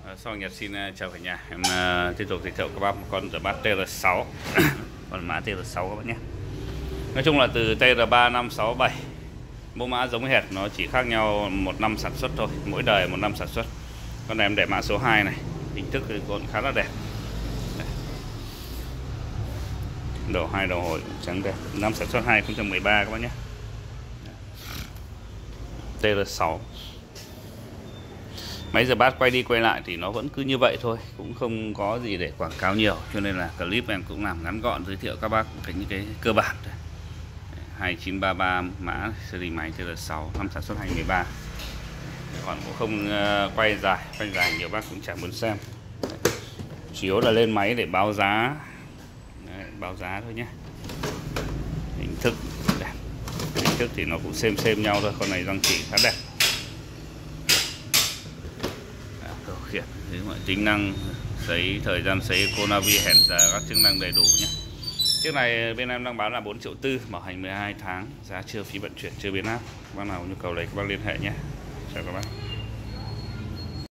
Sau Nhật xin chào cả nhà. Em tiếp tục giới thiệu các bác một con The Bass TR6 con mã TR6 các bác nhé. Nói chung là từ TR3 năm 67 mẫu mã giống hệt, nó chỉ khác nhau một năm sản xuất thôi, mỗi đời một năm sản xuất. Con này em để mã số 2 này, hình thức thì con khá là đẹp. Đầu hai đầu hồi trắng đẹp, năm sản xuất 2013 các bác nhé. TR6 máy The Bass quay đi quay lại thì nó vẫn cứ như vậy thôi, cũng không có gì để quảng cáo nhiều, cho nên là clip em cũng làm ngắn gọn giới thiệu các bác những cái cơ bản thôi. 2933 mã series máy TR6 năm sản xuất 2013, còn cũng không quay dài nhiều bác cũng chẳng muốn xem, chủ yếu là lên máy để báo giá. Đấy, báo giá thôi nhé. Hình thức đẹp, hình thức thì nó cũng xem nhau thôi. Con này răng chỉ khá đẹp, điều khiển mọi tính năng sấy, thời gian sấy, Conavi, hẹn giờ, các chức năng đầy đủ nhé. Chiếc này bên em đang bán là 4,4 triệu, bảo hành 12 tháng, giá chưa phí vận chuyển, chưa biến áp. Các bác nào nhu cầu lấy các bác liên hệ nhé. Chào các bác.